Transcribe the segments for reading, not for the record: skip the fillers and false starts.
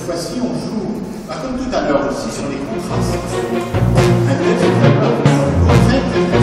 fois-ci, on joue, comme tout à l'heure aussi, sur les contrastes. Un texte tout à l'heure, très très très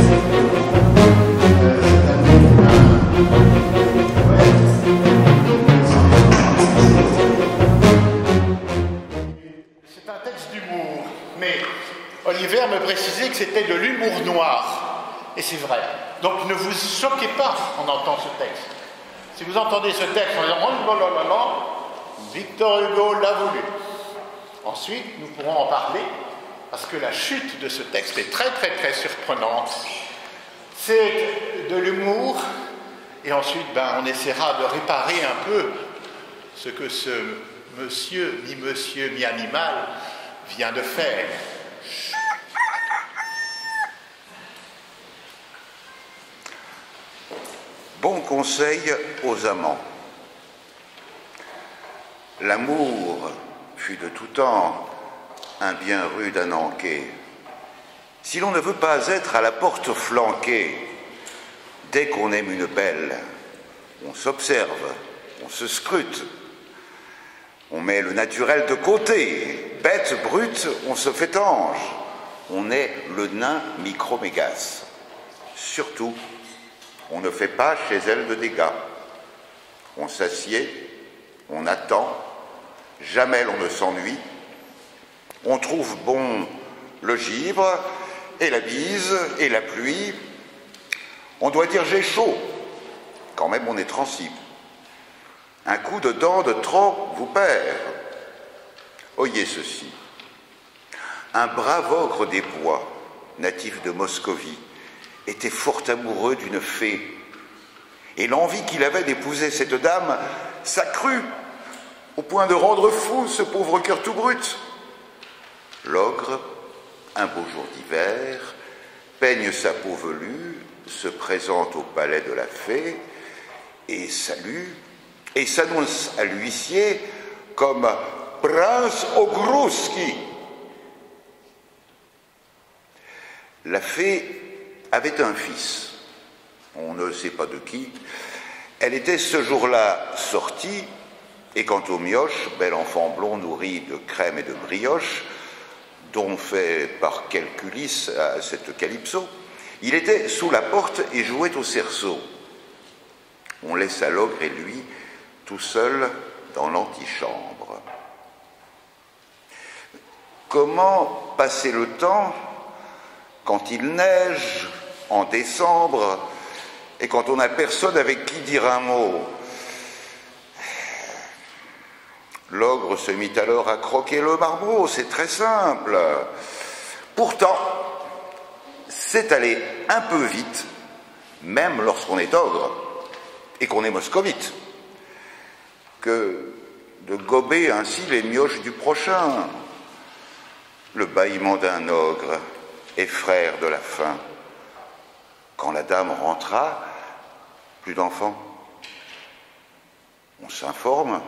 c'est un texte d'humour, mais Oliver me précisait que c'était de l'humour noir. Et c'est vrai. Donc ne vous choquez pas en entendant ce texte. Si vous entendez ce texte en disant « Oh là là là, Victor Hugo l'a voulu ». Ensuite, nous pourrons en parler, parce que la chute de ce texte est très très très surprenante. C'est de l'humour, et ensuite on essaiera de réparer un peu ce que ce monsieur, mi-monsieur, mi-animal, vient de faire. Bon conseil aux amants. L'amour fut de tout temps un bien rude à nanquer. Si l'on ne veut pas être à la porte flanquée, dès qu'on aime une belle, on s'observe, on se scrute, on met le naturel de côté, bête, brute, on se fait ange, on est le nain micromégas. Surtout, on ne fait pas chez elle de dégâts. On s'assied, on attend, jamais l'on ne s'ennuie. On trouve bon le givre et la bise et la pluie. On doit dire j'ai chaud, quand même on est transi. Un coup de dent de trop vous perd. Oyez ceci. Un brave ogre des bois, natif de Moscovie, était fort amoureux d'une fée. Et l'envie qu'il avait d'épouser cette dame s'accrut, au point de rendre fou ce pauvre cœur tout brut. L'ogre, un beau jour d'hiver, peigne sa peau velue, se présente au palais de la fée, et salue, et s'annonce à l'huissier comme Prince Ogrouski. La fée avait un fils, on ne sait pas de qui. Elle était ce jour-là sortie, et quant au mioche, bel enfant blond nourri de crème et de brioche, dont fait par quelque Ulysse à cette Calypso, il était sous la porte et jouait au cerceau. On laissa l'ogre et lui tout seul dans l'antichambre. Comment passer le temps quand il neige en décembre et quand on n'a personne avec qui dire un mot? L'ogre se mit alors à croquer le marbrot, c'est très simple. Pourtant, c'est allé un peu vite, même lorsqu'on est ogre et qu'on est moscovite, que de gober ainsi les mioches du prochain. Le bâillement d'un ogre est frère de la faim. Quand la dame rentra, plus d'enfants. On s'informe.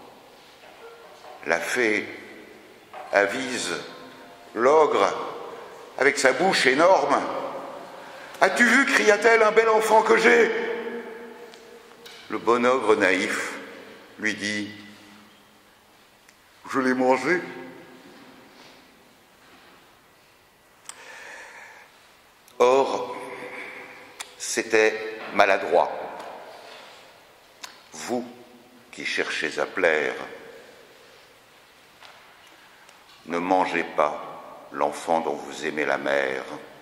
La fée avise l'ogre avec sa bouche énorme. « As-tu vu, cria-t-elle, un bel enfant que j'ai ?» Le bon ogre naïf lui dit « Je l'ai mangé. » Or, c'était maladroit. Vous qui cherchez à plaire, ne mangez pas l'enfant dont vous aimez la mère.